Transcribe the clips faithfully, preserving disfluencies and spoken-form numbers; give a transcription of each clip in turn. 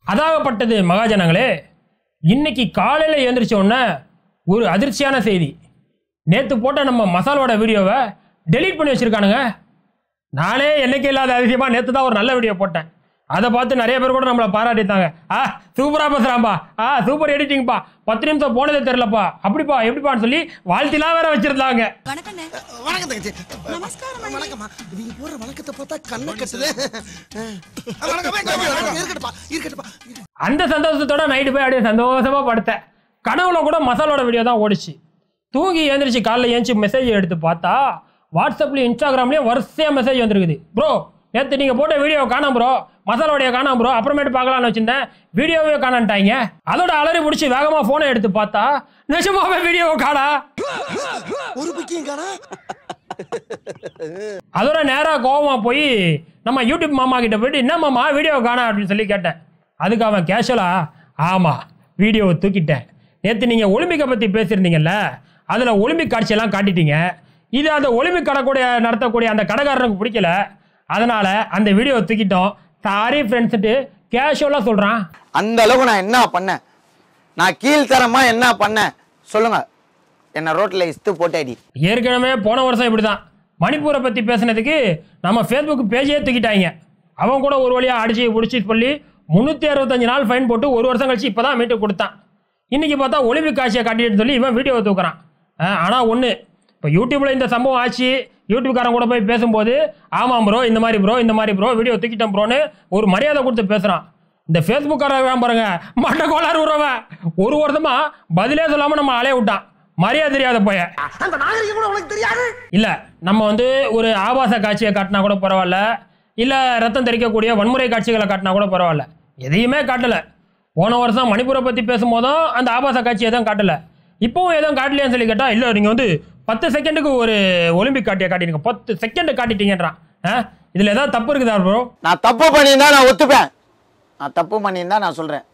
அதாகப்பட்டது மகாஜனங்களே, இன்னைக்கு காலையில் எழுந்திரிச்ச உடனே ஒரு அதிர்ச்சியான செய்தி. நேற்று போட்ட நம்ம மசாலோட வீடியோவை டெலீட் பண்ணி வச்சிருக்கானுங்க. நானே என்னைக்கு இல்லாத அதிசயமா நேற்று தான் ஒரு நல்ல வீடியோ போட்டேன். அதை பார்த்து நிறைய பேர் கூட நம்மளை பாராட்டித்தாங்க. ஆ சூப்பராக பேசுகிறாப்பா, ஆ சூப்பர் எடிட்டிங்ப்பா, பத்து நிமிஷம் போனதே தெரிலப்பா, அப்படிப்பா எப்படிப்பான்னு சொல்லி வாழ்த்திலாம் வேற வச்சிருந்தாங்க. அந்த சந்தோஷத்தோட நைட்டு போய் அப்படியே சந்தோஷமா படுத்தேன். கனவுல கூட மசாலோட வீடியோ தான் ஓடிச்சு. தூங்கி எழுந்திரிச்சு காலைல ஏஞ்சி மெசேஜ் எடுத்து பார்த்தா வாட்ஸ்அப்லேயும் இன்ஸ்டாகிராம்லேயும் வரிசையாக மெசேஜ் வந்துருக்குது. ப்ரோ நேற்று நீங்கள் போட்ட வீடியோ காணாம் ப்ரோ, மசாலோடைய காணாம் ப்ரோ, அப்புறமேட்டு பார்க்கலான்னு வச்சிருந்தேன், வீடியோவே காணான்ட்டாங்க. அதோட அலறி முடிச்சு வேகமாக ஃபோனை எடுத்து பார்த்தா நிஜமாவே வீடியோவை காணா. ஒரு பிக்கியும் காணா. அதோட நேராக கோவமாக போய் நம்ம யூடியூப் மாமா கிட்ட போயிட்டு என்ன மாமா வீடியோ காணா அப்படின்னு சொல்லி கேட்டேன். அதுக்கு அவன் கேஷுவலா, ஆமாம் வீடியோவை தூக்கிட்டேன், நேற்று நீங்கள் ஒலிம்பிக்கை பற்றி பேசியிருந்தீங்கல்ல, அதில் ஒலிம்பிக் காட்சியெல்லாம் காட்டிட்டீங்க, இது அந்த ஒலிம்பிக் கடக்கூடிய நடத்தக்கூடிய அந்த கடைக்காரனுக்கு பிடிக்கல, அதனால அந்த வீடியோவை தூக்கிட்டோம், சாரி ஃப்ரெண்ட்ஸ்ட்டு கேஷுவலாக சொல்கிறான். அந்த அளவுக்கு நான் என்ன பண்ணேன், நான் கீழ்த்தரமா என்ன பண்ணேன் சொல்லுங்க, என்ன ரோட்டில் இஸ்து போட்டாடி. ஏற்கனவே போன வருஷம் இப்படி தான் மணிப்பூரை பற்றி பேசுனதுக்கு நம்ம ஃபேஸ்புக் பேஜே தூக்கிட்டாங்க. அவன் கூட ஒரு வழியாக அடிச்சு பிடிச்சி சொல்லி முந்நூற்றி அறுபத்தஞ்சு நாள் ஃபைன் போட்டு ஒரு வருஷம் கழிச்சு இப்போ தான் மீட்டு கொடுத்தான். இன்றைக்கி பார்த்தா ஒலிம்பிக் காட்சியை காட்டிட்டு சொல்லி இவன் வீடியோவை தூக்குறான். ஆனால் ஒன்று, இப்போ யூடியூப்பில் இந்த சம்பவம் ஆச்சு, யூடியூப்காரன் கூட போய் பேசும்போது ஆமாம் ப்ரோ இந்த மாதிரி ப்ரோ இந்த மாதிரி ப்ரோ வீடியோ தூக்கிட்டேன் ப்ரோன்னு ஒரு மரியாதை கொடுத்து பேசுகிறான். இந்த ஃபேஸ்புக்காரன் பாருங்க மட்ட கோளாறு உறவன் ஒரு வருஷமா பதிலே சொல்லாமல் நம்ம அலைய விட்டான், மரியாதை தெரியாத போய. இல்லை நம்ம வந்து ஒரு ஆபாச காட்சியை காட்டினா கூட பரவாயில்ல, இல்லை ரத்தம் தெரிக்கக்கூடிய வன்முறை காட்சிகளை காட்டினா கூட பரவாயில்ல, எதையுமே காட்டலை. போன வருஷம் மணிப்பூரை பற்றி பேசும்போதும் அந்த ஆபாச காட்சியை தான் காட்டலை, இப்போவும் எதுவும் காட்டலையான்னு சொல்லி கேட்டால் இல்லை நீங்கள் வந்து பத்து செகண்டுக்கு ஒரு ஒலிம்பிக் காட்டியை காட்டினீங்க, பத்து செகண்ட் காட்டிட்டீங்கன்றான். இதில் ஏதாவது தப்பு இருக்குதா ப்ரோ? நான் தப்பு பண்ணியிருந்தா நான் ஒத்துப்பேன், நான் தப்பு பண்ணியிருந்தா நான் சொல்கிறேன்,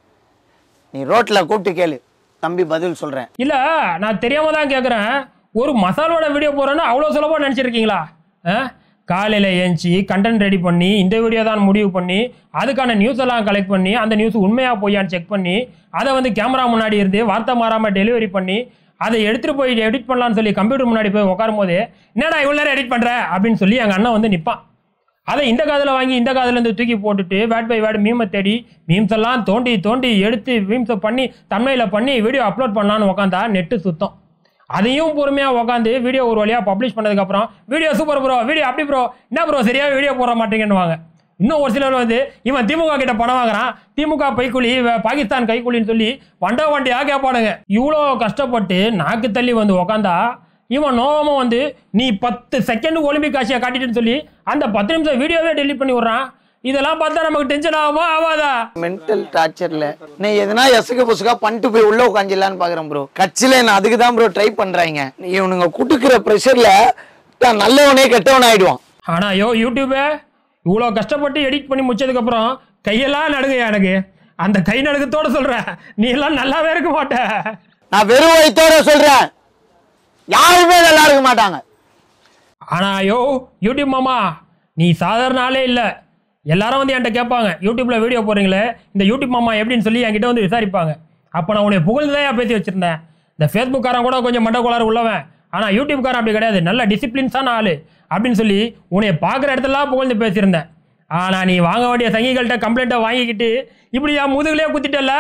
நீ ரோட்டில் கூப்பிட்டு கேளு தம்பி பதில் சொல்கிறேன். இல்லை நான் தெரியாம தான் கேட்குறேன், ஒரு மசாலோட வீடியோ போகிறேன்னா அவ்வளோ சுலபமாக நினச்சிருக்கீங்களா? காலையில் ஏஞ்சி கண்டென்ட் ரெடி பண்ணி இந்த வீடியோ தான் முடிவு பண்ணி அதுக்கான நியூஸ் எல்லாம் கலெக்ட் பண்ணி அந்த நியூஸ் உண்மையாக போயான்னு செக் பண்ணி அதை வந்து கேமரா முன்னாடி இருந்து வார்த்தை மாறாமல் டெலிவரி பண்ணி அதை எடுத்துகிட்டு போய் எடிட் பண்ணலான்னு சொல்லி கம்ப்யூட்டர் முன்னாடி போய் உட்காரும் போது என்னடா இவ்வளோ நேரம் எடிட் பண்ணுற அப்படின்னு சொல்லி எங்கள் அண்ணன் வந்து நிற்பான். அதை இந்த காதில் வாங்கி இந்த காதிலேருந்து தூக்கி போட்டுட்டு வேட் பை வேட் மீமை தேடி மீம்ஸ் எல்லாம் தோண்டி தோண்டி எடுத்து மீம்ஸை பண்ணி தமிழில் பண்ணி வீடியோ அப்லோட் பண்ணலான்னு உட்காந்தா நெட்டு சுத்தம். அதையும் பொறுமையாக உட்காந்து வீடியோ ஒரு வழியாக பப்ளிஷ் பண்ணதுக்கப்புறம் வீடியோ சூப்பர் ப்ரோ, வீடியோ அப்படி ப்ரோ, என்ன ப்ரோ சரியாக வீடியோ போட மாட்டேங்கன்னுவாங்க. இன்னும் ஒரு சிலர் வந்து இவன் திமுக கிட்ட பணம் வாங்குறான், திமுக பைக்குழி பாகிஸ்தான் கைக்குழின்னு சொல்லி வண்டா வண்டியாக கேட்பானுங்க. இவ்வளோ கஷ்டப்பட்டு நாக்கு தள்ளி வந்து உக்காந்தா இவன் நோவமாக வந்து நீ பத்து செகண்ட் ஒலிம்பிக் காட்சியை காட்டிட்டுன்னு சொல்லி அந்த பத்து நிமிஷம் வீடியோவே டெலிட் பண்ணி விட்றான். இதெல்லாம் பார்த்தா நமக்கு டென்ஷன் ஆகுமா ஆகாதா? மென்டல் டார்ச்சர்ல நீ எதனா எசுக்க புசுக்கா பண்ணிட்டு போய் உள்ள உட்காந்துலான்னு பாக்குறேன் ப்ரோ. கட்சியில நான் அதுக்கு தான் ப்ரோ ட்ரை பண்றாங்க. இவனுங்க குட்டுக்கிற ப்ரெஷர்ல நல்லவனே கெட்டவன் ஆயிடுவான். ஆனா யோ யூடியூபே இவ்வளோ கஷ்டப்பட்டு எடிட் பண்ணி முடிச்சதுக்கப்புறம் கையெல்லாம் நடுங்க. எனக்கு அந்த கை நடுக்கத்தோட சொல்றேன், நீ எல்லாம் நல்லாவே இருக்க மாட்ட. நான் வெறும் வயிற்றோட சொல்றேன், யாருமே நல்லா இருக்க மாட்டாங்க. ஆனா யோ யூடியூப் மாமா நீ சாதாரண ஆளே இல்லை. எல்லாரும் வந்து என்கிட்ட கேட்பாங்க யூடியூப்ல வீடியோ போடுறீங்களே இந்த யூடியூப் மாமா எப்படின்னு சொல்லி என்கிட்ட வந்து விசாரிப்பாங்க. அப்போ நான் உன்னை புகழ்ந்துதான் பேசி வச்சிருந்தேன். இந்த ஃபேஸ்புக்காரன் கூட கொஞ்சம் மண்டக்கோளாறு உள்ளவன், ஆனால் யூடியூப்காரன் அப்படி கிடையாது, நல்ல டிசிப்ளின்ஸான ஆளு அப்படின்னு சொல்லி உன்னை பார்க்குற இடத்துலாம் புகழ்ந்து பேசியிருந்தேன். ஆனால் நீ வாங்க வேண்டிய சங்கிகள்கிட்ட கம்ப்ளைண்ட்டை வாங்கிக்கிட்டு இப்படி என் முதுகுலேயே குத்திட்டல.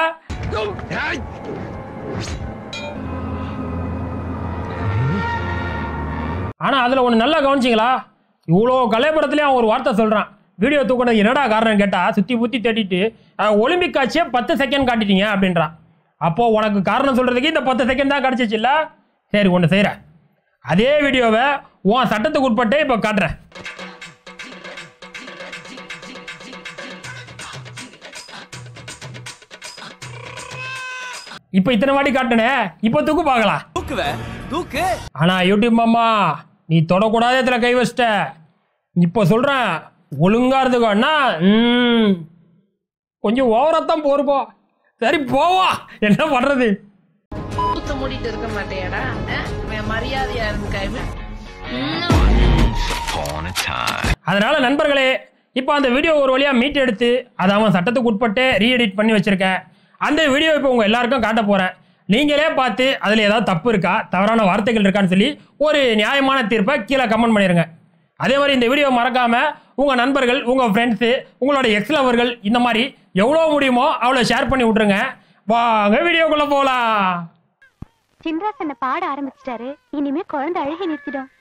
ஆனால் அதில் ஒன்று நல்லா கவனிச்சிங்களா, இவ்வளோ கலைப்படத்துலேயே அவன் ஒரு வார்த்தை சொல்கிறான், வீடியோ தூக்கினது என்னடா காரணம் கேட்டால் சுற்றி ஊற்றி தேட்டிட்டு ஒலிம்பிக் காட்சியை பத்து செகண்ட் காட்டிட்டீங்க அப்படின்றான். அப்போது உனக்கு காரணம் சொல்கிறதுக்கு இந்த பத்து செகண்ட் தான் கிடச்சிச்சு இல்லை? சரி ஒன்று செய்கிறேன், அதே வீடியோவை உன் சட்டத்துக்கு உட்பட்டே இப்போ காட்டுறேன். இப்போ இத்தனை வாட்டி காட்டுனே, இப்போ தூக்கு பார்க்கலாம். ஆனா யூடியூப் மாமா நீ தொடக்கூடாத இடத்துல கை வச்சிட்ட. இப்போ சொல்றேன் ஒழுங்கா இருந்துக்கோன்னா கொஞ்சம் ஓவராத்தான் போருப்போ. சரி போவா, என்ன பண்றது? மூடிட்டு இருக்க மாட்டேடா, மரியாதையா இருந்து. அதனால நண்பர்களே இப்போ அந்த வீடியோ ஒரு வழியாக மீட் எடுத்து அதை அவன் சட்டத்துக்கு உட்பட்டு ரீஎடிட் பண்ணி வச்சுருக்கேன். அந்த வீடியோ இப்போ உங்கள் எல்லாருக்கும் காட்ட போகிறேன். நீங்களே பார்த்து அதில் ஏதாவது தப்பு இருக்கா, தவறான வார்த்தைகள் இருக்கான்னு சொல்லி ஒரு நியாயமான தீர்ப்பை கீழே கமெண்ட் பண்ணிடுங்க. அதே மாதிரி இந்த வீடியோ மறக்காமல் உங்கள் நண்பர்கள், உங்கள் ஃப்ரெண்ட்ஸு, உங்களோட எக்ஸ் லவர்கள் இந்த மாதிரி எவ்வளோ முடியுமோ அவ்வளோ ஷேர் பண்ணி விட்ருங்க. வாங்க வீடியோக்குள்ளே போகலாம். சின்ராஸ் என்ன பாட ஆரம்பிச்சிட்டாரு. இனிமே குழந்தை அழுகி நிறுத்திடும்.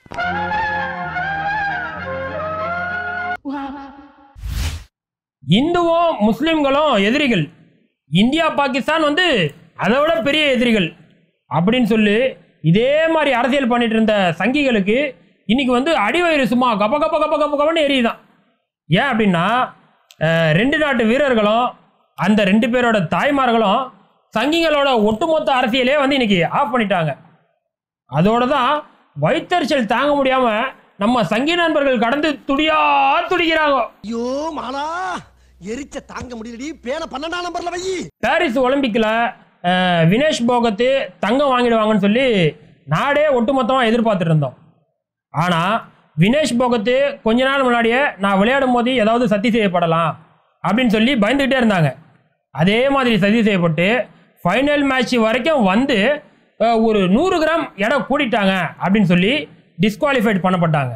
இந்துவும் முஸ்லிம்களும் எதிரிகள், இந்தியா பாகிஸ்தான் வந்து அதை விட பெரிய எதிரிகள் அப்படின்னு சொல்லி இதே மாதிரி அரசியல் பண்ணிட்டு இருந்த சங்கிகளுக்கு இன்னைக்கு வந்து அடிவயிறு சும்மா கப்ப கப்ப கப்ப கப்ப கப்பன்னு எரியுதான். ஏன் அப்படின்னா ரெண்டு நாட்டு வீரர்களும் அந்த ரெண்டு பேரோட தாய்மார்களும் சங்கிகளோட ஒட்டுமொத்த அரசியலே வந்து இன்னைக்கு ஆஃப் பண்ணிட்டாங்க. அதோட தான் வைத்தறிச்சல் தாங்க முடியாம நம்ம சங்கி நண்பர்கள் கடந்து துடியா துடிக்கிறாங்க. ஐயோ மாலா, எரிச்ச தாங்க முடியலடி. பேன பன்னெண்டாம் நம்பர்ல வை. பாரிஸ் ஒலிம்பிக்ல வினேஷ் போகத்து தங்கம் வாங்கிடுவாங்கன்னு சொல்லி நாடே ஒட்டுமொத்தமாக எதிர்பார்த்துட்டு இருந்தோம். ஆனால் வினேஷ் போகத்து கொஞ்ச நாள் முன்னாடியே நான் விளையாடும் போது ஏதாவது சதி செய்யப்படலாம் அப்படின்னு சொல்லி பயந்துக்கிட்டே இருந்தாங்க. அதே மாதிரி சதி செய்யப்பட்டு ஃபைனல் மேட்ச் வரைக்கும் வந்து ஒரு நூறு கிராம் எடை கூடிட்டாங்க அப்படின்னு சொல்லி டிஸ்குவாலிஃபைட் பண்ணப்பட்டாங்க.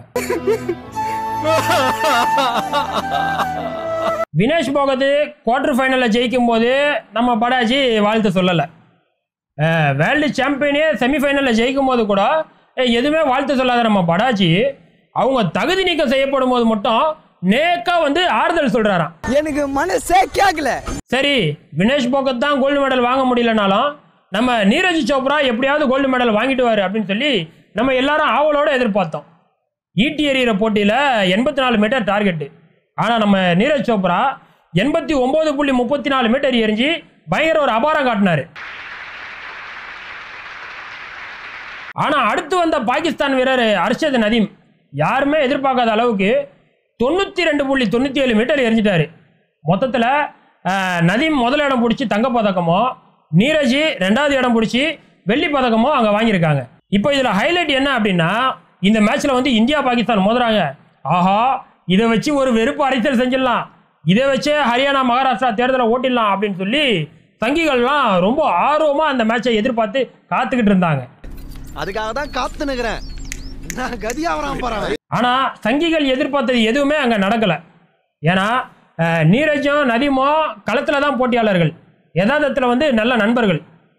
வினேஷ் போகத்து குவார்டர் ஃபைனலில் ஜெயிக்கும் போது நம்ம படாஜி வாழ்த்து சொல்லலை. வேர்ல்டு சாம்பியனே செமிஃபைனலில் ஜெயிக்கும் போது கூட எதுவுமே வாழ்த்து சொல்லாத நம்ம படாஜி அவங்க தகுதி நீக்கம் செய்யப்படும் போது மட்டும் நேக்கா வந்து ஆறுதல் சொல்றாராம். எனக்கு மனசே கேட்கல. சரி, வினேஷ் போகத் தான் கோல்டு மெடல் வாங்க முடியலனாலும் நம்ம நீரஜ் சோப்ரா எப்படியாவது கோல்டு மெடல் வாங்கிடுவார் அப்படின்னு சொல்லி நம்ம எல்லாரும் ஆவலோட எதிர்பார்த்தோம். ஈட்டி எறிகிற போட்டியில் எண்பத்தி நாலு மீட்டர் டார்கெட்டு. ஆனால் நம்ம நீரஜ் சோப்ரா எண்பத்தி ஒம்பது புள்ளி முப்பத்தி நாலு மீட்டர் எரிஞ்சு பயங்கர ஒரு அபாரம் காட்டினார். ஆனால் அடுத்து வந்த பாகிஸ்தான் வீரர் அர்ஷத் நதீம் யாருமே எதிர்பார்க்காத அளவுக்கு தொண்ணூற்றி ரெண்டு புள்ளி தொண்ணூற்றி ஏழு மீட்டர் எரிஞ்சிட்டாரு. மொத்தத்தில் நதீம் முதல் இடம் பிடிச்சி தங்கப்பதக்கமோ, நீரஜ் ரெண்டாவது இடம் பிடிச்சி வெள்ளி பதக்கமோ அங்கே வாங்கியிருக்காங்க. இப்போ இதில் ஹைலைட் என்ன அப்படின்னா, இந்த மேட்ச்சில் வந்து இந்தியா பாகிஸ்தான் மோதுறாங்க. ஆஹா, இதை வச்சு ஒரு வெறுப்பு அரசியல் செஞ்சிடலாம், இதை வச்சே ஹரியானா மகாராஷ்டிரா தேர்தலை ஓட்டிடலாம் அப்படின்னு சொல்லி சங்கிகள்லாம் ரொம்ப ஆர்வமாக அந்த மேட்சை எதிர்பார்த்து காத்துக்கிட்டு இருந்தாங்க. அதுக்காக தான் காத்து நிக்கிறேன். நான் கதியாவராம போறேன். ஆனால் சங்கிகள் எதிர்பார்த்தது எதுவுமே அங்கே நடக்கலை. ஏன்னா நீரஜும் நதீமும் களத்தில் தான் போட்டியாளர்கள், யதார்த்தத்தில் வந்து நல்ல நண்பர்கள்.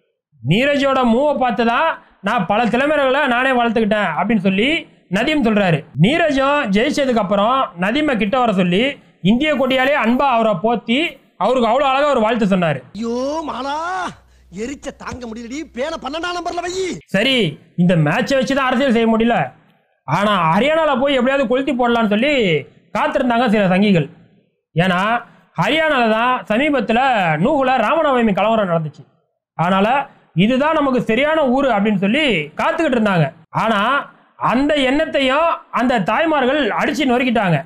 நீரஜோட மூவை பார்த்து தான் நான் பல தலைமுறைகளை நானே வளர்த்துக்கிட்டேன் அப்படின்னு சொல்லி நதீம் சொல்றாரு. நீரஜும் ஜெயிச்சதுக்கு அப்புறம் நதீமை கிட்ட வர சொல்லி இந்திய கொடியாலே அன்பா அவரை போத்தி அவருக்கு அவ்வளோ அழகா ஒரு வாழ்த்து சொன்னாரு. ஐயோ மாலா, எரிச்ச தாங்க முடியலடி. பேன பன்னெண்டாம் நம்பர்ல வை. சரி, இந்த மேட்சை வச்சு தான் அரசியல் செய்ய முடியல, ஆனா ஹரியானால போய் எப்படியாவது கொளுத்தி போடலான்னு சொல்லி காத்திருந்தாங்க சில சங்கிகள். ஏன்னா ஹரியானால தான் சமீபத்தில் நூகுல ராமநவமி கலவரம் நடந்துச்சு. அதனால இதுதான் நமக்கு சரியான ஊர் அப்படின்னு சொல்லி காத்துக்கிட்டு இருந்தாங்க. ஆனா அந்த எண்ணத்தையும் அந்த தாய்மார்கள் அடிச்சு நொறுக்கிட்டாங்க.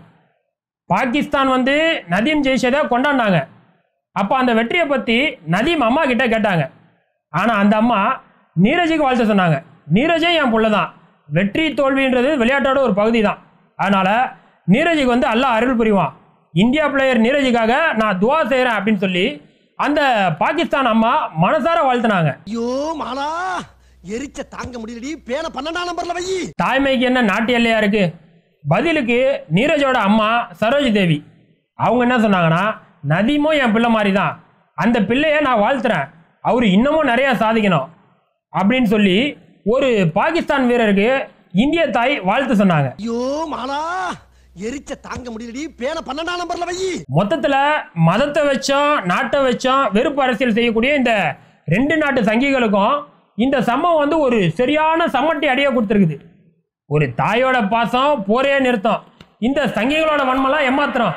பாகிஸ்தான் வந்து நதீம் ஜெயிச்சதை கொண்டாடினாங்க. அப்போ அந்த வெற்றியை பற்றி நதீம் அம்மா கிட்ட கேட்டாங்க. ஆனால் அந்த அம்மா நீரஜுக்கு வாழ்த்து சொன்னாங்க. நீரஜே என் புள்ள தான், வெற்றி தோல்வின்றது விளையாட்டோட ஒரு பகுதி தான், அதனால நீரஜுக்கு வந்து அல்லாஹ் அருள் புரிவான், இந்தியா பிளேயர் நீரஜுக்காக நான் துவா செய்கிறேன் அப்படின்னு சொல்லி அந்த பாகிஸ்தான் அம்மா மனசார வாழ்த்தினாங்க. ஐயோ மாலா, எரிச்ச தாங்க முடியலடி. பேன பன்னெண்டாம் நம்பர்ல வை. தாய்மைக்கு என்ன நாட்டு எல்லையா இருக்கு? பதிலுக்கு நீரஜோட அம்மா சரோஜ் தேவி அவங்க என்ன சொன்னாங்கன்னா, நதீமும் என் பிள்ளை மாதிரி தான், அந்த பிள்ளையை நான் வாழ்த்துறேன், அவர் இன்னமும் நிறைய சாதிக்கணும் அப்படின்னு சொல்லி ஒரு பாகிஸ்தான் வீரருக்கு இந்திய தாய் வாழ்த்து சொன்னாங்க. ஐயோ மாலா, எரிச்ச தாங்க முடியலடி. பேன பன்னெண்டாம் நம்பர்ல வை. மொத்தத்துல மதத்தை வச்சோம் நாட்டை வச்சோம் வெறுப்பு அரசியல் செய்யக்கூடிய இந்த ரெண்டு நாட்டு சங்கிகளுக்கும் இந்த சம்பவம் வந்து ஒரு சரியான சமட்டி அடியை கொடுத்துருக்குது. ஒரு தாயோட பாசம் போரே நிறுத்தம், இந்த சங்கிகளோட வன்மெல்லாம் ஏமாத்திரம்.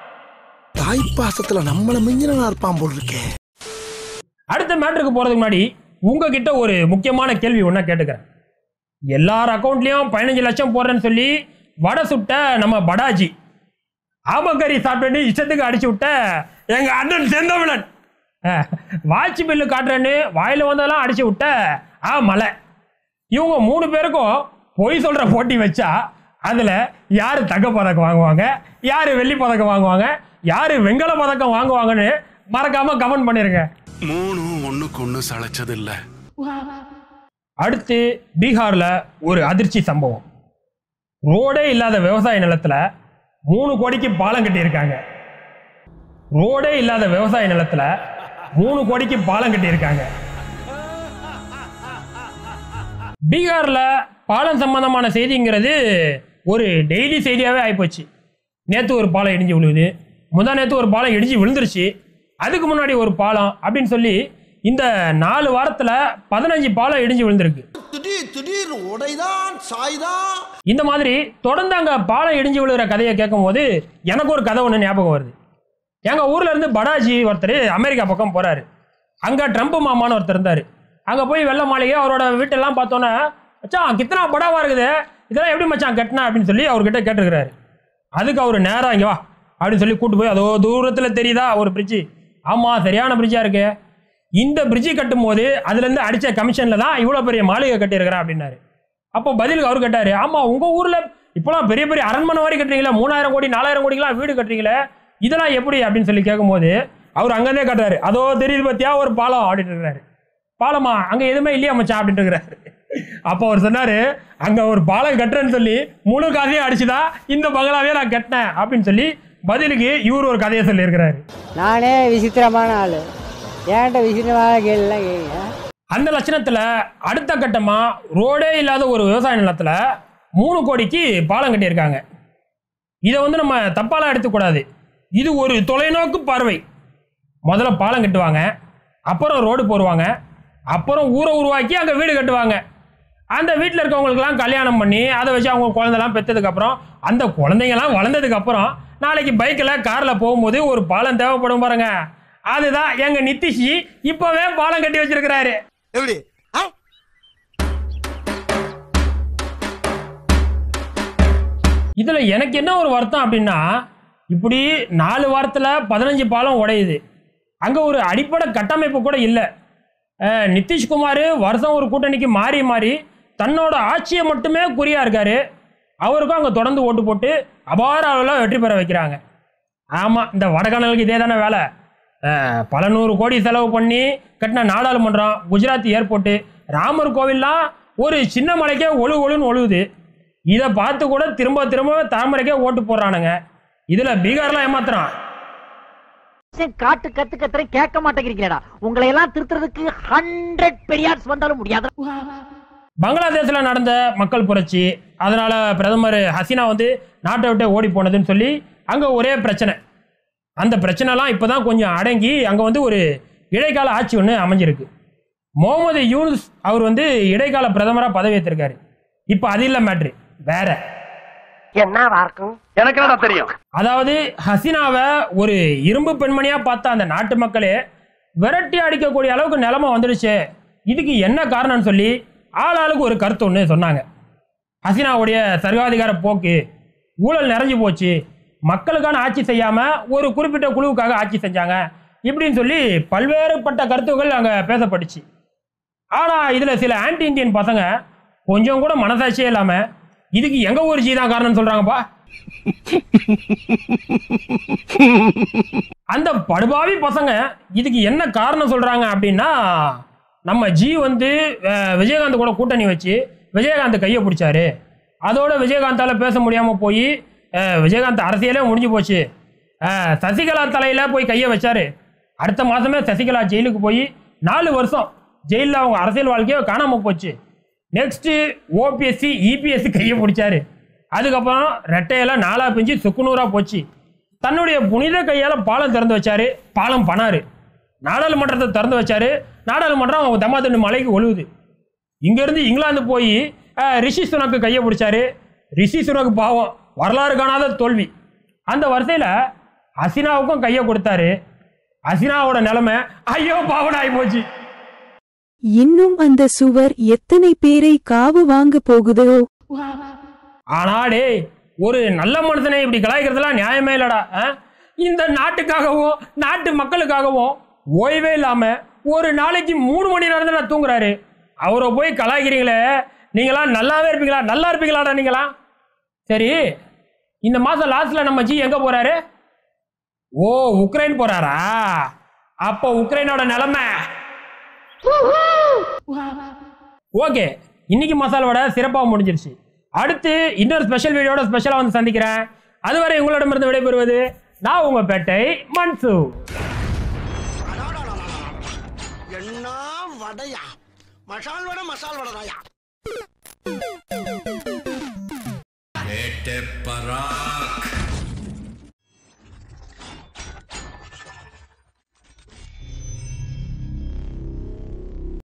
தாய் பாசத்துல நம்மள மிஞ்சினா இருப்பான் போல் இருக்கே. அடுத்த மேட்டருக்கு போறதுக்கு முன்னாடி உங்ககிட்ட ஒரு முக்கியமான கேள்வி ஒண்ணா கேட்டுக்கிறேன். எல்லார் அக்கௌண்ட்லயும் பதினஞ்சு லட்சம் போடுறேன்னு சொல்லி வடை சுட்ட நம்ம படாஜி, ஆமக்கறி சாப்பிட்டு இஷ்டத்துக்கு அடிச்சு விட்ட எங்க அண்ணன் செந்தமிழன், வாட்சி பில்லு காட்டுறேன்னு வாயில வந்தெல்லாம் அடிச்சு விட்ட ஆ மலை, இவங்க மூணு பேருக்கும் பொய் சொல்ற போட்டி வச்சா அதுல யாரு தங்க பதக்கம் வாங்குவாங்க, யாரு வெள்ளி பதக்கம் வாங்குவாங்க, யாரு வெங்கல பதக்கம் வாங்குவாங்கன்னு மறக்காம கமெண்ட் பண்ணிருங்க. மூணு ஒண்ணுக்கு ஒண்ணு சளைச்சது இல்ல. அடுத்து பீகார்ல ஒரு அதிர்ச்சி சம்பவம். ரோடே இல்லாத விவசாய நிலத்துல மூணு கோடிக்கு பாலம் கட்டியிருக்காங்க. ரோடே இல்லாத விவசாய நிலத்துல மூணு கோடிக்கு பாலம் கட்டியிருக்காங்க. பீகார்ல பாலம் சம்பந்தமான செய்திங்கிறது ஒரு டெய்லி செய்தியாவே ஆயிப்போச்சு. நேற்று ஒரு பாலம் இடிஞ்சு விழுவுது, முந்தா நேற்று ஒரு பாலம் இடிஞ்சு விழுந்துருச்சு, அதுக்கு முன்னாடி ஒரு பாலம் அப்படின்னு சொல்லி இந்த நாலு வாரத்துல பதினஞ்சு பாலம் இடிஞ்சு விழுந்திருக்கு. இந்த மாதிரி தொடர்ந்து அங்க பாலம் இடிஞ்சு விழுகிற கதையை கேட்கும் போது எனக்கு ஒரு கதை ஒண்ணு ஞாபகம் வருது. எங்க ஊர்ல இருந்து படாஜி ஒருத்தர் அமெரிக்கா பக்கம் போறாரு. அங்க ட்ரம்ப் மாமான்னு ஒருத்தர் இருந்தாரு. அங்க போய் வெள்ள மாளிகை அவரோட வீட்டெல்லாம் பார்த்தோன்னே, மச்சான் கித்தனா படாவா இருக்குது, இதெல்லாம் எப்படி மச்சான் கட்டினா அப்படின்னு சொல்லி அவர்கிட்ட கேட்டுருக்கிறாரு. அதுக்கு அவரு நேரா இங்க வா அப்படின்னு சொல்லி கூட்டு போய், அதோ தூரத்துல தெரியுதா ஒரு பிரிட்ஜி, ஆமா சரியான பிரிட்ஜா இருக்கு, இந்த பிரிட்ஜி கட்டும் போது அதுல இருந்து அடிச்ச கமிஷன்ல தான் இவ்வளவு பெரிய மாளிகை கட்டியிருக்கிறேன் அப்படின்னாரு. அப்போ பதிலுக்கு அவர் கேட்டாரு, ஆமா உங்க ஊர்ல இப்பெல்லாம் பெரிய பெரிய அரண்மனை மாதிரி கட்டுறீங்களா, மூணாயிரம் கோடி நாலாயிரம் கோடிக்கெல்லாம் வீடு கட்டுறீங்களே, இதெல்லாம் எப்படி அப்படின்னு சொல்லி கேட்கும் போது அவர் அங்கதே கட்டுறாரு, அதோ தெரியுது பத்தியா ஒரு பாலம் அப்படின்னு இருக்கிறாரு. பாலமா அங்க எதுவுமே இல்லையா மச்சான் அப்படின்னு இருக்கிறாரு. அப்போ அவர் சொன்னாரு, அங்க ஒரு பாலம் கட்டுறேன்னு சொல்லி முழு கதையை அடிச்சுதான் இந்த பங்களாவே நான் கட்டினேன் அப்படின்னு சொல்லி பதிலுக்கு இவர் ஒரு கதையை சொல்லி இருக்கிறாரு. நானே விசித்திரமான ஆளு, ஏன்ட்ட விசித்திரமான கேள்விலாம் கேட்குங்க. அந்த லட்சணத்துல அடுத்த கட்டமா ரோடே இல்லாத ஒரு விவசாய நிலத்துல மூணு கோடிக்கு பாலம் கட்டியிருக்காங்க. இதை வந்து நம்ம தப்பாலாம் எடுத்துக்கூடாது. இது ஒரு தொலைநோக்கு பார்வை. முதல்ல பாலம் கட்டுவாங்க, அப்புறம் ரோடு போடுவாங்க, அப்புறம் ஊரை உருவாக்கி அங்கே வீடு கட்டுவாங்க. அந்த வீட்டில் இருக்கவங்களுக்கெல்லாம் கல்யாணம் பண்ணி அதை வச்சு அவங்க குழந்தைலாம் பெற்றதுக்கப்புறம் அந்த குழந்தைங்கலாம் வளர்ந்ததுக்கப்புறம் நாளைக்கு பைக்கில் காரில் போகும்போது ஒரு பாலம் தேவைப்படும் பாருங்க, அதுதான் எங்க நிதிஷி இப்பவே பாலம் கட்டி வச்சிருக்கிறாரு. எப்படி இதுல எனக்கு என்ன ஒரு வருத்தம் அப்படின்னா, இப்படி நாலு வாரத்துல பதினஞ்சு பாலம் உடையுது, அங்க ஒரு அடிப்படை கட்டமைப்பு கூட இல்லை. நிதிஷ்குமார் வருஷம் ஒரு கூட்டணிக்கு மாறி மாறி தன்னோட ஆட்சியை மட்டுமே குறியா இருக்காரு. அவருக்கும் அங்க தொடர்ந்து ஓட்டு போட்டு அபார அளவில் வெற்றி பெற வைக்கிறாங்க. ஆமா, இந்த வடகணலுக்கு இதே தானே வேலை. பல நூறு கோடி செலவு பண்ணி கட்டின நாடாளுமன்றம், குஜராத் ஏர்போர்ட்டு, ராமர் கோவில்லாம் ஒரு சின்ன மலைக்கே ஒழு ஒழுன்னு ஒழுகுது. இதை பார்த்து கூட திரும்ப திரும்ப தாமரைக்கே ஓட்டு போடுறானுங்க. இதுல பீகார்லாம் ஏமாத்துறான். காட்டு கத்து கத்துற கேட்க மாட்டேங்கிறீங்களா? உங்களை எல்லாம் திருத்துறதுக்கு ஹண்ட்ரட் பெரியார்ஸ் வந்தாலும் முடியாது. பங்களாதேஷ்ல நடந்த மக்கள் புரட்சி, அதனால பிரதமர் ஹசீனா வந்து நாட்டை விட்டு ஓடி போனதுன்னு சொல்லி அங்க ஒரே பிரச்சனை. அந்த பிரச்சனைலாம் இப்பதான் கொஞ்சம் அடங்கி அங்க வந்து ஒரு இடைக்கால ஆட்சி ஒன்று அமைஞ்சிருக்கு. முகமது யூனுஸ் அவர் வந்து இடைக்கால பிரதமராக பதவி ஏற்றிருக்காரு. இப்போ அது இல்லை மேட்ரு, வேற என்னவா இருக்கும் எனக்கு என்ன தெரியும். அதாவது ஹசீனாவை ஒரு இரும்பு பெண்மணியா பார்த்த அந்த நாட்டு மக்களே விரட்டி அடிக்கக்கூடிய அளவுக்கு நிலைமை வந்துடுச்சு. இதுக்கு என்ன காரணம்னு சொல்லி ஆள் ஆளுக்கு ஒரு கருத்து ஒன்று சொன்னாங்க. ஹசீனாவுடைய சர்வாதிகார போக்கு, ஊழல் நிறைஞ்சு போச்சு, மக்களுக்கான ஆட்சி செய்யாம ஒரு குறிப்பிட்ட குழுவுக்காக ஆட்சி செஞ்சாங்க இப்படின்னு சொல்லி பல்வேறுபட்ட கருத்துக்கள் அங்க பேசப்பட்டுச்சு. ஆனா இதுல சில ஆன்டி இந்தியன் பசங்க கொஞ்சம் கூட மனசாட்சியே இல்லாம இதுக்கு எங்க ஊர் ஜி தான் காரணம் சொல்றாங்கப்பா. அந்த படுபாவி பசங்க இதுக்கு என்ன காரணம் சொல்றாங்க அப்படின்னா, நம்ம ஜி வந்து விஜயகாந்த் கூட கூட்டணி வச்சு விஜயகாந்த் கையை பிடிச்சாரு, அதோட விஜயகாந்தால பேச முடியாம போய் விஜயகாந்த் அரசியலே முடிஞ்சு போச்சு, சசிகலா தலையில போய் கையை வச்சாரு, அடுத்த மாசமே சசிகலா ஜெயிலுக்கு போய் நாலு வருஷம் ஜெயிலில் அவங்க அரசியல் வாழ்க்கையோ காணாம போச்சு. நெக்ஸ்ட் ஓபிஎஸ்சி இபிஎஸ்சி கையை பிடிச்சாரு, அதுக்கப்புறம் ரெட்டையெல்லாம் நாலா பிஞ்சு சுக்குநூறா போச்சு. தன்னுடைய புனித கையால பாலம் திறந்து வச்சாரு, பாலம் பணாரு. நாடாளுமன்றத்தை திறந்து வச்சாரு, நாடாளுமன்றம் அவங்க தம்மாத்தண்டு மலைக்கு ஒழுகுது. இங்க இருந்து இங்கிலாந்து போய் ரிஷி சுனக்கு கையை பிடிச்சாரு. ரிஷி சுனக்கு பாவம் வரலாறு காணாத தோல்வி. அந்த வரிசையில ஹசீனாவுக்கும் கையை கொடுத்தாரு. ஹசீனாவோட நிலைமை ஐயோ பாவன ஆகி போச்சு. இன்னும் அந்த சுவர் எத்தனை பேரை காவு வாங்க போகுதோ. ஆனாடே ஒரு நல்ல மனுஷனை இப்படி கலாய்க்கிறதுலாம் நியாயமே இல்லடா. இந்த நாட்டுக்காகவும் நாட்டு மக்களுக்காகவும் ஓய்வே இல்லாம ஒரு நாளைக்கு மூணு மணி நேரம் தான் தூங்குறாரு. அவரை போய் கலாய்க்கிறீங்களே, நீங்களா நல்லாவே இருப்பீங்களா? நல்லா இருப்பீங்களாடா நீங்களா? சரி, இந்த மாசம் லாஸ்ட்ல நம்ம ஜி எங்க போறாரு? ஓ, உக்ரைன் போறாரா? அப்போ உக்ரைனோட நிலைமை ஓகே. இன்னைக்கு மசால் வடை சிறப்பாக முடிஞ்சிருச்சு. அடுத்து இன்னொரு ஸ்பெஷல் வீடியோட ஸ்பெஷலா வந்து சந்திக்கிறேன். அதுவரை உங்களிடமிருந்து விடைபெறுவது நான் உங்க பேட்டை மன்சு. என்ன வடையா? மசால் வடை மசால் வடையா? பராக்